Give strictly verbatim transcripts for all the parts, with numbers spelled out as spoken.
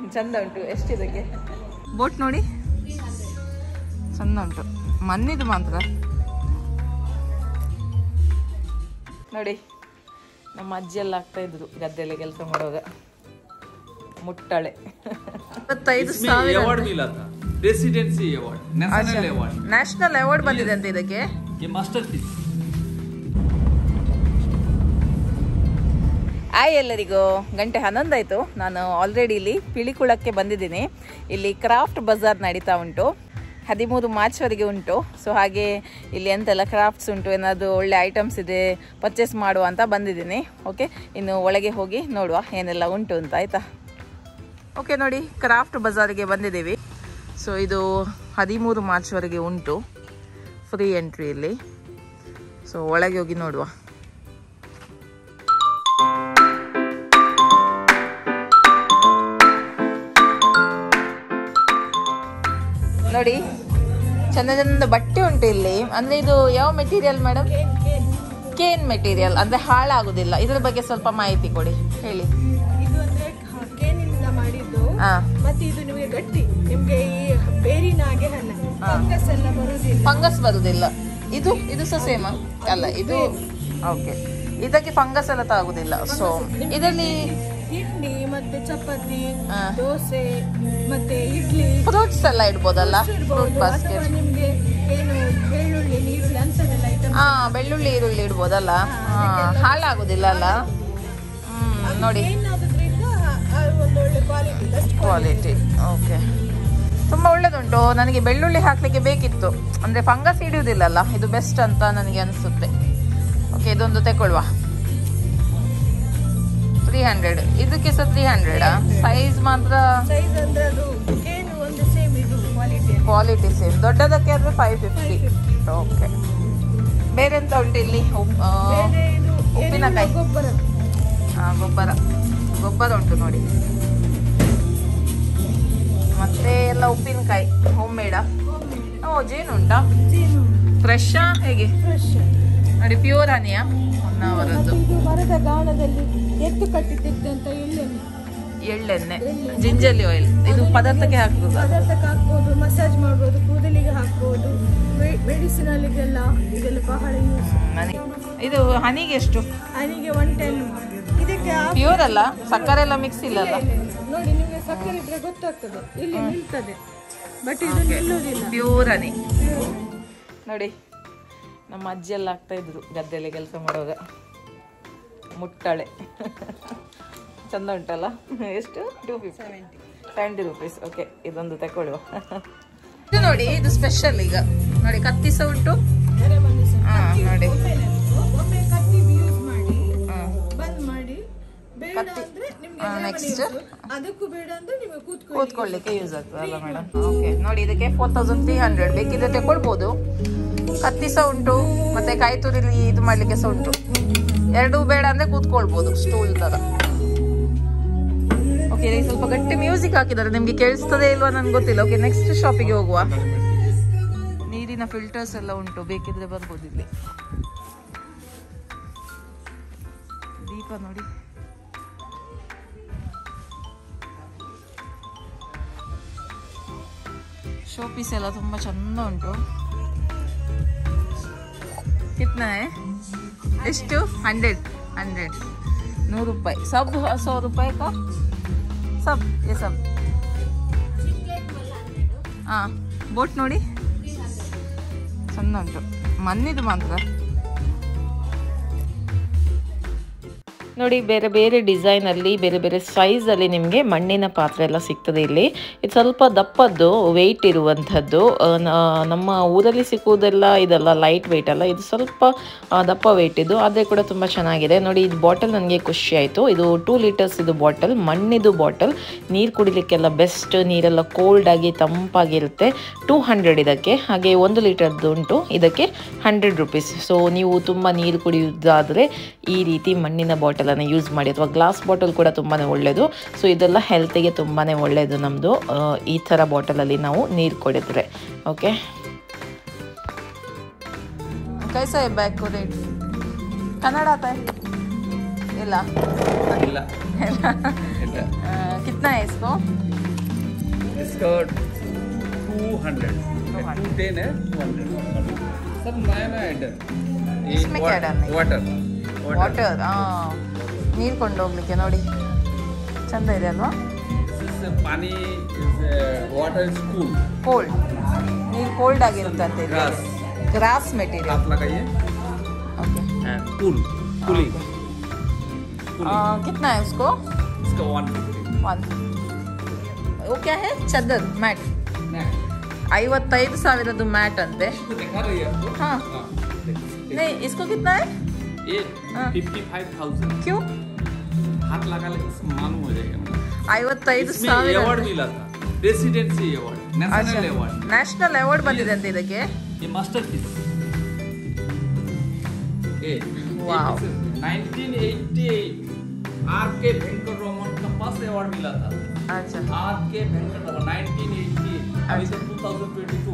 ಚಂದ ಉಂಟು. ಎಷ್ಟಿದಕ್ಕೆ ಬೋಟ್ ನೋಡಿ, ಚಂದ ಉಂಟು. ಮಣ್ಣಿದು ಮಾತ್ರ ನೋಡಿ. ನಮ್ಮ ಅಜ್ಜಿಯೆಲ್ಲ ಆಗ್ತಾ ಇದ್ರು ಗದ್ದೆಯಲ್ಲಿ ಕೆಲಸ ಮಾಡುವಾಗ. ಮುಟ್ಟಳೆ ಇಪ್ಪತ್ತೈದು ಸಾವಿರ ನ್ಯಾಷನಲ್ ಅವಾರ್ಡ್ ಬಂದಿದೆ ಅಂತ ಇದಕ್ಕೆ. ಆಯ್ ಎಲ್ಲರಿಗೂ, ಗಂಟೆ ಹನ್ನೊಂದು ಆಯಿತು. ನಾನು ಆಲ್ರೆಡಿ ಇಲ್ಲಿ ಪಿಲಿಕುಳಕ್ಕೆ ಬಂದಿದ್ದೀನಿ. ಇಲ್ಲಿ ಕ್ರಾಫ್ಟ್ ಬಜಾರ್ ನಡೀತಾ ಉಂಟು, ಹದಿಮೂರು ಮಾರ್ಚ್ವರೆಗೆ ಉಂಟು. ಸೊ ಹಾಗೆ ಇಲ್ಲಿ ಎಂತೆಲ್ಲ ಕ್ರಾಫ್ಟ್ಸ್ ಉಂಟು, ಏನಾದರೂ ಒಳ್ಳೆ ಐಟಮ್ಸ್ ಇದೆ ಪರ್ಚೇಸ್ ಮಾಡುವ ಅಂತ ಬಂದಿದ್ದೀನಿ. ಓಕೆ, ಇನ್ನು ಒಳಗೆ ಹೋಗಿ ನೋಡುವ ಏನೆಲ್ಲ ಉಂಟು ಅಂತ, ಆಯಿತಾ? ಓಕೆ ನೋಡಿ, ಕ್ರಾಫ್ಟ್ ಬಜಾರಿಗೆ ಬಂದಿದ್ದೀವಿ. ಸೊ ಇದು ಹದಿಮೂರು ಮಾರ್ಚ್ವರೆಗೆ ಉಂಟು, ಫ್ರೀ ಎಂಟ್ರಿ ಇಲ್ಲಿ. ಸೊ ಒಳಗೆ ಹೋಗಿ ನೋಡುವ. ನೋಡಿ, ಚಂದ ಚಂದ ಬಟ್ಟೆ ಉಂಟು ಇಲ್ಲಿ. ಅಂದ್ರೆ ಇದು ಯಾವ ಮೆಟೀರಿಯಲ್ ಮೇಡಮ್? ಕೇನ್ ಮೆಟೀರಿಯಲ್, ಅಂದ್ರೆ ಹಾಳಾಗುದಿಲ್ಲ. ಇದ್ರ ಬಗ್ಗೆ ಸ್ವಲ್ಪ ಮಾಹಿತಿ ಕೊಡಿ, ಹೇಳಿ. ಇದು ಅಂದ್ರೆ ಕೇನಿಂದ ಮಾಡಿದ್ದು, ಮತ್ತೆ ಇದು ನಿಮಗೆ ಗಟ್ಟಿ, ನಿಮ್ಗೆ ಈ ಬೇರಿನ ಹಾಗೆ ಹಣ್ಣು ಫಂಗಸ್ ಎಲ್ಲ ಬರುದಿಲ್ಲ. ಫಂಗಸ್ ಬರುದಿಲ್ಲ. ಇದು ಇದು ಸಹ ಸೇಮ್ ಅಲ್ಲ ಇದು? ಓಕೆ, ಇದಕ್ಕೆ ಫಂಗಸ್ ಎಲ್ಲ ತಾಗುದಿಲ್ಲ. ಸೊ ಇದರಲ್ಲಿ ಇಡ್ಲಿ ಮತ್ತೆ ಚಪಾತಿ, ದೋಸೆ ಮತ್ತೆ ಇಡ್ಲಿ, ಫ್ರೂಟ್ಸ್ ಎಲ್ಲ ಇಡ್ಬೋದಲ್ಲ? Fruit basket. ನಿಮ್ಗೆ ಏನು ಬೆಳ್ಳುಳ್ಳಿ, ಈರುಳ್ಳಿ ಅಂತದೆಲ್ಲ ಐಟಮ್. ಹಾ, ಬೆಳ್ಳುಳ್ಳಿ ಈರುಳ್ಳಿ ಇಡ್ಬೋದಲ್ಲ? ಹಾಳಾಗುದಿಲ್ಲ ಅಲ್ಲ? ಹ್ಮ್, ನೋಡಿ ಕ್ವಾಲಿಟಿ. ಓಕೆ, ತುಂಬಾ ಒಳ್ಳೇದುಂಟು. ನನಗೆ ಬೆಳ್ಳುಳ್ಳಿ ಹಾಕ್ಲಿಕ್ಕೆ ಬೇಕಿತ್ತು, ಅಂದ್ರೆ ಫಂಗಸ್ ಹಿಡಿಯುವುದಿಲ್ಲಲ್ಲ. ಇದು ಬೆಸ್ಟ್ ಅಂತ ನನಗೆ ಅನಿಸುತ್ತೆ. ಓಕೆ, ಇದೊಂದು ತಗೊಳ್ಳುವ. ತ್ರೀ ಹಂಡ್ರೆಡ್ ಇದಕ್ಕೆ ಸಹ ತ್ರೀ ಹಂಡ್ರೆಡ್ ಸೈಜ್ ಮಾತ್ರ. ಸೈಜ್ ಅಂದ್ರೆ ಅದು ಏನು ಒಂದು ಸೇಮ್, ಇದು ಕ್ವಾಲಿಟಿ ಕ್ವಾಲಿಟಿ ಸೇಮ್. ದೊಡ್ಡದಕ್ಕೆ ಆದ್ರೆ ಫೈವ್ ಫಿಫ್ಟಿ. ಓಕೆ, ಬೇರೆ ಎಂತ ಉಂಟು ಇಲ್ಲಿ? ಉಪ್ಪಿನಕಾಯಿ, ಗೊಬ್ಬರ. ಹಾ, ಗೊಬ್ಬರ ಗೊಬ್ಬರ ಉಂಟು ನೋಡಿ. ಮತ್ತೆ ಎಲ್ಲ ಉಪ್ಪಿನಕಾಯಿ ಹೋಮ್ ಮೇಡಾ? ಓ, ಜೇನು ಉಂಟಾ? ಫ್ರೆಶಾ ಹೇಗೆ? ಫ್ರೆಶ್ ನೋಡಿ, ಪ್ಯೂರ್ ಹನಿಯಾ? ಹೊನ್ನಾವರದ್ದು. ಮರದ ಗಾಣದಲ್ಲಿ ಎತ್ತು ಕಟ್ಟಿದ್ದಂತ ಎಳ್ಳೆಣ್ಣೆ. ಎಳ್ಳೆಣ್ಣೆ, ಜಿಂಜರ್ಲಿ ಆಯಿಲ್. ಇದು ಪದಾರ್ಥಕ್ಕೆ ಹಾಕ್ಬೋದು? ಪದಾರ್ಥಕ್ಕೆ ಹಾಕ್ಬೋದು, ಮಸಾಜ್ ಮಾಡ್ಬೋದು, ಕೂದಲಿಗೆ ಹಾಕ್ಬೋದು, ಮೆಡಿಸಿನಲ್ಲಿಗೆಲ್ಲ ಇದೆಲ್ಲ ಬಹಳ ಯೂಸ್. ಇದು ಹನಿಗೆ ಎಷ್ಟು? ಹನಿಗೆ ಒನ್ ಟೆನ್. ಇದಕ್ಕೆ ಪ್ಯೂರ್ ಅಲ್ಲ, ಸಕ್ಕರೆ ಎಲ್ಲ ಮಿಕ್ಸ್ ಇಲ್ಲಲ್ಲ? ನೋಡಿ, ನಿಮಗೆ ಸಕ್ಕರೆ ಇದ್ರೆ ಗೊತ್ತಾಗ್ತದೆ, ಇಲ್ಲಿ ನಿಲ್ತದೆ, ಬಟ್ ಇದು ನಿಲ್ಲುವುದಿಲ್ಲ. ಪ್ಯೂರ್ ಹನಿ ನೋಡಿ. ನಮ್ಮ ಅಜ್ಜಿ ಎಲ್ಲ ಆಗ್ತಾ ಇದ್ರು ಗದ್ದೆಯಲ್ಲಿ ಕೆಲಸ ಮಾಡುವಾಗ. ಮುಟ್ಟಳೆ ಚಂದ ಉಂಟಲ್ಲ? ಎಷ್ಟು? Two fifty seventy rupees. Okay, ಇದೊಂದು ತಗೊಳ್ಳುವ. ಇದು ನೋಡಿ, ಇದು ಸ್ಪೆಷಲ್. ಈಗ ನೋಡಿ, ಕತ್ತಿ ಸಹ ಉಂಟು. ನೋಡಿ, ನೆಕ್ಸ್ಟ್ ಅದಕ್ಕೂ ಬೇಡ ಅಂದ್ರೆ ನಿಮಗೆ ಕೂತ್ಕೊಳ್ಳಿಕ್ಕೆ ಯೂಸ್ ಆಗ್ತದಲ್ಲ ಮೇಡಮ್? ಓಕೆ ನೋಡಿ, ಇದಕ್ಕೆ ಫೋರ್ ತೌಸಂಡ್ ತ್ರೀ ಹಂಡ್ರೆಡ್ ಬೇಕಿದ್ರೆ ತಗೊಳ್ಬೋದು. ಕತ್ತಿ ಸಹ ಉಂಟು, ಮತ್ತೆ ಕಾಯಿ ತುರಿಲಿ ಇದು ಮಾಡ್ಲಿಕ್ಕೆ ಸಹ ಉಂಟು. ಎರಡೂ ಬೇಡ ಅಂದ್ರೆ ಕೂತ್ಕೊಳ್ಬೋದು, ಸ್ಟೂಲ್ ತರ. ಓಕೆ, ಸ್ವಲ್ಪ ಗಟ್ಟಿ ಮ್ಯೂಸಿಕ್ ಹಾಕಿದ್ದಾರೆ, ನಿಮ್ಗೆ ಕೇಳಿಸ್ತದೆ ಇಲ್ವಾ ನನ್ಗೆ ಗೊತ್ತಿಲ್ಲ. ಓಕೆ, ನೆಕ್ಸ್ಟ್ ಶಾಪಿಗೆ ಹೋಗುವ. ನೀರಿನ ಫಿಲ್ಟರ್ಸ್ ಎಲ್ಲ ಉಂಟು, ಬೇಕಿದ್ರೆ ಬರ್ಬೋದು ಇಲ್ಲಿ. ದೀಪ ನೋಡಿ, ಶೋ ಪೀಸ್ ಎಲ್ಲ ತುಂಬಾ ಚಂದ ಉಂಟು. ಕಿತ್ನಾ ಎಷ್ಟು? ಹಂಡ್ರೆಡ್ ಹಂಡ್ರೆಡ್ ನೂರು ರೂಪಾಯಿ. ಸಬ್ ಸौ ರೂಪಾಯಿ ಕಾ ಸಬ್ ये सब. ಹಾಂ, ಬೋಟ್ ನೋಡಿ ಚಂದ ಉಂಟು. ಮಣ್ಣಿದು ಮಾತ್ರ ನೋಡಿ, ಬೇರೆ ಬೇರೆ ಡಿಸೈನಲ್ಲಿ, ಬೇರೆ ಬೇರೆ ಸೈಜಲ್ಲಿ ನಿಮಗೆ ಮಣ್ಣಿನ ಪಾತ್ರೆ ಎಲ್ಲ ಸಿಗ್ತದೆ ಇಲ್ಲಿ. ಇದು ಸ್ವಲ್ಪ ದಪ್ಪದ್ದು, ವೆಯ್ಟ್ ಇರುವಂಥದ್ದು. ನಮ್ಮ ಊರಲ್ಲಿ ಸಿಕ್ಕುವುದೆಲ್ಲ ಇದೆಲ್ಲ ಲೈಟ್ ವೆಯ್ಟ್ ಅಲ್ಲ, ಇದು ಸ್ವಲ್ಪ ದಪ್ಪ ವೆಯ್ಟ್ ಇದು, ಆದರೆ ಕೂಡ ತುಂಬ ಚೆನ್ನಾಗಿದೆ ನೋಡಿ. ಇದು ಬಾಟಲ್ ನನಗೆ ಖುಷಿ ಆಯಿತು. ಇದು ಟೂ ಲೀಟರ್ಸ್ ಇದು ಬಾಟಲ್, ಮಣ್ಣಿದು ಬಾಟಲ್. ನೀರು ಕುಡಿಲಿಕ್ಕೆಲ್ಲ ಬೆಸ್ಟ್, ನೀರೆಲ್ಲ ಕೋಲ್ಡ್ ಆಗಿ ತಂಪಾಗಿರುತ್ತೆ. ಟೂ ಹಂಡ್ರೆಡ್ ಇದಕ್ಕೆ. ಹಾಗೆ ಒಂದು ಲೀಟರ್ದು ಉಂಟು, ಇದಕ್ಕೆ ಹಂಡ್ರೆಡ್ ರುಪೀಸ್. ಸೊ ನೀವು ತುಂಬ ನೀರು ಕುಡಿಯೋದಾದರೆ ಈ ರೀತಿ ಮಣ್ಣಿನ ಬಾಟಲ್ ಯೂಸ್ ಮಾಡಿ, ಅಥವಾ ಗ್ಲಾಸ್ ಬಾಟಲ್ ಕೂಡ ತುಂಬಾ ಒಳ್ಳೆಯದು. ಸೊ ಇದೆಲ್ಲ ಹೆಲ್ತಿಗೆ ತುಂಬಾ ಒಳ್ಳೆಯದು ನಮ್ಮದು, ಈ ಥರ ಬಾಟಲಲ್ಲಿ ನಾವು ನೀರು ಕುಡಿದ್ರೆ. ಓಕೆ, ಕೈಸಾ ಬ್ಯಾಗ್ ರೇಟ್ ಕನ್ನಡ ಆತ ಇಲ್ಲ? मीटर. कितना है इसको? इसका टू हंड्रेड. टू टेन है, टू हंड्रेड. सब नया नया आइटम. इसमें क्या डालना है? वाटर. ವಾಟರ್. ಹಾಂ, ನೀರು ಕೊಂಡೋಗ್ಲಿಕ್ಕೆ ನೋಡಿ ಚಂದ ಇದೆ ಅಲ್ವಾ? पानी वाटर इज कूल. ಕೋಲ್ಡ್ ನೀರು ಕೋಲ್ಡ್ ಆಗಿರುತ್ತೆ ಅಂತ ಇದೆ. Glass material. हाथ लगाइए. ओके. Cool cooling. कितना है उसको? इसका वन फिफ्टी. वन. वो क्या है? चादर मैट. ಐವತ್ತೈದು ಸಾವಿರದ್ದು ಮ್ಯಾಟ್ ಅಂತೆ. दिखा रही है आपको? हाँ. नहीं, इसको कितना है? ये फिफ्टी फाइव थाउजेंड. क्यों? हाथ लगा ले मालूम हो जाएगा. ಐವತ್ತೈದು इसमें ಸಾವಿರ अवार्ड मिला था, presidency award, national award. National award ಬಂದಿದೆ ಅಂತ ಇದಕ್ಕೆ. ये मास्टरपीस. ये wow. Nineteen eighty eight R K Venkat Raman का फर्स्ट अवार्ड मिला था. अच्छा. R K Venkat Raman nineteen eighty eight. अभी तो टू थाउजेंड ट्वेंटी टू.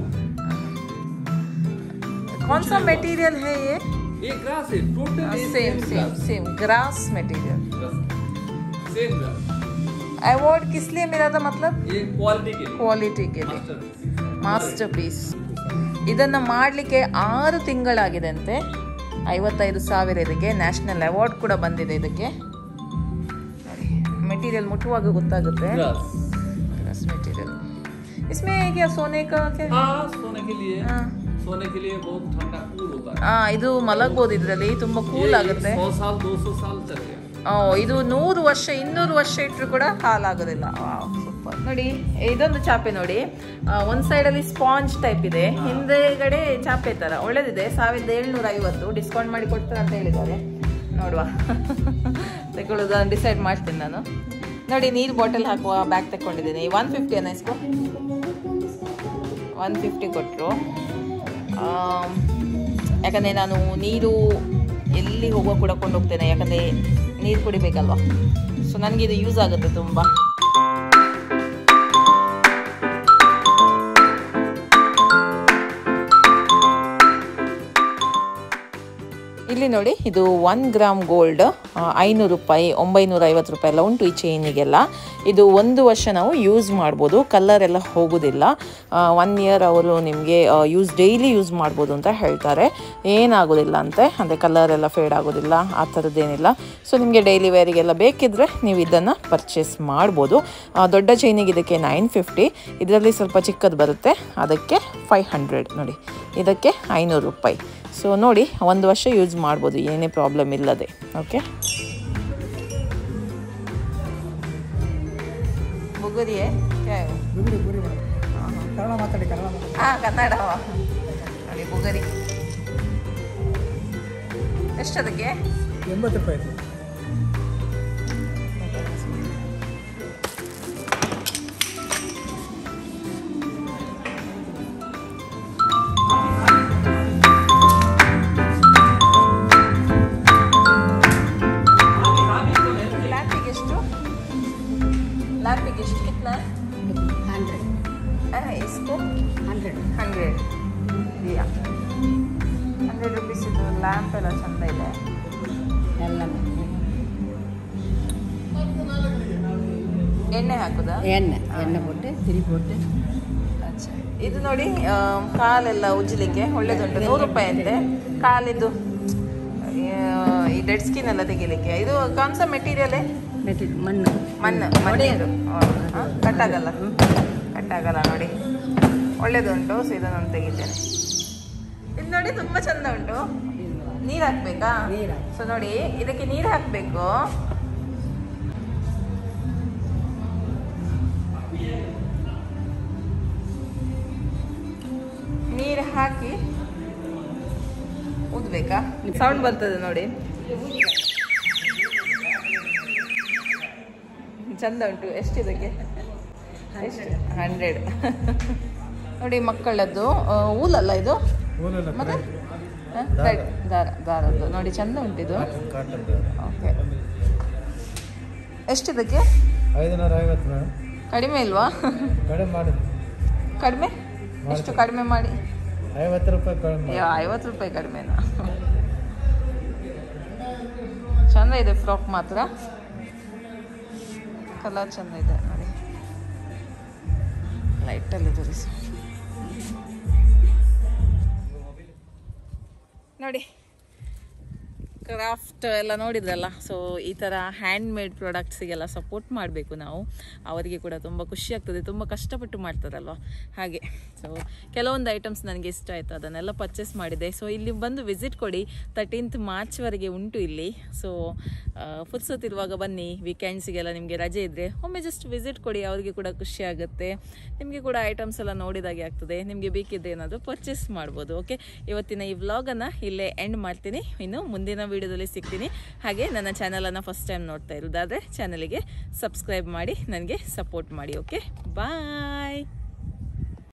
कौन सा मटेरियल है ये? ये ग्रास है total. Same same same glass material. Same glass. Award किस लिए मिला था? मतलब ये क्वालिटी के लिए. ಕ್ವಾಲಿಟಿ ಗೆ ಮಾಸ್ಟರ್ ಪೀಸ್. ಇದನ್ನು ಮಾಡಲಿಕ್ಕೆ ಆರು ತಿಂಗಳಾಗಿದೆ ಅಂತೆ. ಐವತ್ತೈದು ಸಾವಿರ ಇದಕ್ಕೆ. ನ್ಯಾಷನಲ್ ಅವಾರ್ಡ್ ಕೂಡ ಬಂದಿದೆ ಇದಕ್ಕೆ. ಮೆಟೀರಿयल ಮುಟ್ಟುವಾಗ ಗೊತ್ತಾಗುತ್ತೆ. Grass material. इसमें क्या सोने का क्या? हाँ, सोने के लिए. हाँ. सोने के लिए बहुत ठंडा कूल होता है. हाँ, ಇದು ಮಲಗಬಹುದು ಇದರಲ್ಲಿ. ತುಂಬಾ ಕೂಲ್ ಆಗುತ್ತೆ. सौ साल दो सौ साल चलेगा. ಓ, ಇದು ನೂರು ವರ್ಷ ಇನ್ನೂರು ವರ್ಷ ಇಟ್ಟರು ಕೂಡ ಹಾಲಾಗೋದಿಲ್ಲ. ಸೂಪರ್. ನೋಡಿ, ಇದೊಂದು ಚಾಪೆ ನೋಡಿ. ಒಂದು ಸೈಡಲ್ಲಿ ಸ್ಪಾಂಜ್ ಟೈಪ್ ಇದೆ, ಹಿಂದೆಗಡೆ ಚಾಪೆ ತರ ಒಳ್ಳೇದಿದೆ. ಸಾವಿರದ ಏಳ್ನೂರ ಐವತ್ತು ಡಿಸ್ಕೌಂಟ್ ಮಾಡಿ ಕೊಡ್ತಾರೆ ಅಂತ ಹೇಳಿದ್ದಾರೆ. ನೋಡುವ, ತಗೊಳ್ಳೋದನ್ನು ಡಿಸೈಡ್ ಮಾಡ್ತೀನಿ ನಾನು. ನೋಡಿ, ನೀರು ಬಾಟಲ್ ಹಾಕುವ ಬ್ಯಾಗ್ ತಗೊಂಡಿದ್ದೀನಿ. ಒನ್ ಫಿಫ್ಟಿ ಅನ್ನ ಇಸ್ಕೊ. ಒನ್ ಫಿಫ್ಟಿ ಕೊಟ್ಟರು. ಯಾಕಂದರೆ ನಾನು ನೀರು ಎಲ್ಲಿ ಹೋಗುವ ಕೂಡ ಕೊಂಡು ಹೋಗ್ತೇನೆ, ಯಾಕಂದರೆ ನೀರು ಕುಡಿಬೇಕಲ್ವಾ. ಸೊ ನನಗಿದು ಯೂಸ್ ಆಗುತ್ತೆ ತುಂಬ. ಇಲ್ಲಿ ನೋಡಿ, ಇದು ಒನ್ ಗ್ರಾಮ್ ಗೋಲ್ಡ್ ಐನೂರು ರೂಪಾಯಿ ಒಂಬೈನೂರ ಐವತ್ತು ರೂಪಾಯಿ ಎಲ್ಲ ಉಂಟು ಈ ಚೈನಿಗೆಲ್ಲ. ಇದು ಒಂದು ವರ್ಷ ನಾವು ಯೂಸ್ ಮಾಡ್ಬೋದು, ಕಲರ್ ಎಲ್ಲ ಹೋಗೋದಿಲ್ಲ. ಒನ್ ಇಯರ್ ಅವರು ನಿಮಗೆ ಯೂಸ್ ಡೈಲಿ ಯೂಸ್ ಮಾಡ್ಬೋದು ಅಂತ ಹೇಳ್ತಾರೆ. ಏನಾಗೋದಿಲ್ಲ ಅಂತೆ, ಅಂದರೆ ಕಲರ್ ಎಲ್ಲ ಫೇಡ್ ಆಗೋದಿಲ್ಲ, ಆ ಥರದ್ದೇನಿಲ್ಲ. ಸೊ ನಿಮಗೆ ಡೈಲಿ ವೇರಿಗೆಲ್ಲ ಬೇಕಿದ್ದರೆ ನೀವು ಇದನ್ನು ಪರ್ಚೇಸ್ ಮಾಡ್ಬೋದು. ದೊಡ್ಡ ಚೈನಿಗೆ ಇದಕ್ಕೆ ನೈನ್ ಫಿಫ್ಟಿ, ಇದರಲ್ಲಿ ಸ್ವಲ್ಪ ಚಿಕ್ಕದು ಬರುತ್ತೆ, ಅದಕ್ಕೆ ಫೈವ್ ಹಂಡ್ರೆಡ್. ನೋಡಿ, ಇದಕ್ಕೆ ಐನೂರು ರೂಪಾಯಿ. ಸೊ ನೋಡಿ, ಒಂದು ವರ್ಷ ಯೂಸ್ ಮಾಡ್ಬೋದು, ಏನೇ ಪ್ರಾಬ್ಲಮ್ ಇಲ್ಲದೆ. ಓಕೆ. ಬುಗುರಿಯೇ ಹಾಂ, ಕನ್ನಡ ನೋಡಿ. ಬುಗುರಿ ಎಷ್ಟದಕ್ಕೆ? ಎಂಬತ್ತು ರೂಪಾಯಿ. ಹಂಡ್ರೆಡ್ ಇದೆಯಾ? Hundred rupees. ಇದು ಲ್ಯಾಂಪ್ ಎಲ್ಲ ಚೆಂದ ಇದೆ. ಎಲ್ಲ ಎಣ್ಣೆ ಹಾಕುದಾ? ಎಣ್ಣೆ ಎಣ್ಣೆ ಕೊಟ್ಟು ತಿರಿ ಕೊಟ್ಟು. ಅಚ್ಚಾ. ಇದು ನೋಡಿ, ಕಾಲೆಲ್ಲ ಉಜ್ಜಲಿಕ್ಕೆ ಒಳ್ಳೇದುಂಟು. ನೂರು ರೂಪಾಯಿ ಅಂತೆ ಕಾಲಿದ್ದು. ಈ ಡೆಡ್ ಸ್ಕಿನ್ ಎಲ್ಲ ತೆಗಿಲಿಕ್ಕೆ. ಇದು ಕಾನ್ಸ ಮೆಟೀರಿಯಲೇ? ಮೆಟೀರಿಯಲ್ ಮಣ್ಣು ಮಣ್ಣು ಮಣ್ಣು ಕಟ್ಟಾಗಲ್ಲ ಕಟ್ಟಾಗಲ್ಲ ನೋಡಿ, ಒಳ್ಳೇದುಂಟು. ಸೊ ಇದು ನಾನು ತೆಗಿತೇನೆ. ಇದು ನೋಡಿ, ತುಂಬ ಚಂದ ಉಂಟು. ನೀರು ಹಾಕ್ಬೇಕಾ? ಸೊ ನೋಡಿ, ಇದಕ್ಕೆ ನೀರು ಹಾಕಬೇಕು. ನೀರು ಹಾಕಿ ಊದ್ಬೇಕಾ? ಸೌಂಡ್ ಬರ್ತದೆ ನೋಡಿ, ಚಂದ ಉಂಟು. ಎಷ್ಟಿದಕ್ಕೆ? ಎಷ್ಟು? ಹಂಡ್ರೆಡ್. ನೋಡಿ, ಮಕ್ಕಳದ್ದು ಊಲಲ್ಲ ಇದು, ಮತ್ತೆ ರೆಡ್ ದಾರ ದಾರದ್ದು ನೋಡಿ, ಚಂದ ಉಂಟಿದು. ಓಕೆ. ಎಷ್ಟಿದಕ್ಕೆ? ಐದುನೂರ ಐವತ್ತು. ಕಡಿಮೆ ಇಲ್ವಾ? ಕಡಿಮೆ ಮಾಡಿ. ಕಡಿಮೆ ಎಷ್ಟು? ಕಡಿಮೆ ಮಾಡಿ ಐವತ್ತು ರೂಪಾಯಿ ಕಡಿಮೆ. ಐವತ್ತು ರೂಪಾಯಿ ಕಡಿಮೆನಾ? ಚಂದ ಇದೆ ಫ್ರಾಕ್ ಮಾತ್ರ. ಕಲರ್ ಚೆಂದ ಇದೆ ನೋಡಿ, ಲೈಟಲ್ಲಿ ತೋರಿಸಿ ನೋಡಿ. ಕ್ರಾಫ್ಟ್ ಎಲ್ಲ ನೋಡಿದ್ರಲ್ಲ. ಸೊ ಈ ಥರ ಹ್ಯಾಂಡ್ ಮೇಡ್ ಪ್ರಾಡಕ್ಟ್ಸಿಗೆಲ್ಲ ಸಪೋರ್ಟ್ ಮಾಡಬೇಕು ನಾವು. ಅವರಿಗೆ ಕೂಡ ತುಂಬ ಖುಷಿ ಆಗ್ತದೆ, ತುಂಬ ಕಷ್ಟಪಟ್ಟು ಮಾಡ್ತಾರಲ್ವ ಹಾಗೆ. ಸೊ ಕೆಲವೊಂದು ಐಟಮ್ಸ್ ನನಗೆ ಇಷ್ಟ ಆಯಿತು, ಅದನ್ನೆಲ್ಲ ಪರ್ಚೇಸ್ ಮಾಡಿದೆ. ಸೊ ಇಲ್ಲಿ ಬಂದು ವಿಸಿಟ್ ಕೊಡಿ, ತರ್ಟೀನ್ತ್ ಮಾರ್ಚ್ವರೆಗೆ ಉಂಟು ಇಲ್ಲಿ. ಸೊ ಫುರ್ಸೊತ್ತಿರುವಾಗ ಬನ್ನಿ, ವೀಕೆಂಡ್ಸಿಗೆಲ್ಲ ನಿಮಗೆ ರಜೆ ಇದ್ದರೆ ಒಮ್ಮೆ ಜಸ್ಟ್ ವಿಸಿಟ್ ಕೊಡಿ, ಅವರಿಗೆ ಕೂಡ ಖುಷಿ ಆಗುತ್ತೆ, ನಿಮಗೆ ಕೂಡ ಐಟಮ್ಸ್ ಎಲ್ಲ ನೋಡಿದಾಗೆ ಆಗ್ತದೆ. ನಿಮಗೆ ಬೇಕಿದ್ದರೆ ಏನಾದರೂ ಪರ್ಚೇಸ್ ಮಾಡ್ಬೋದು. ಓಕೆ, ಇವತ್ತಿನ ಈ ವ್ಲಾಗನ್ನು ಇಲ್ಲೇ ಎಂಡ್ ಮಾಡ್ತೀನಿ. ಇನ್ನು ಮುಂದಿನ ವಿಡಿಯೋದಲ್ಲಿ ಸಿಗ್ತೀನಿ. ಹಾಗೆ ನನ್ನ ಚಾನಲನ್ನು ಫಸ್ಟ್ ಟೈಮ್ ನೋಡ್ತಾ ಇರೋದಾದರೆ ಚಾನಲಿಗೆ ಸಬ್ಸ್ಕ್ರೈಬ್ ಮಾಡಿ ನನಗೆ ಸಪೋರ್ಟ್ ಮಾಡಿ. ಓಕೆ, ಬಾಯ್.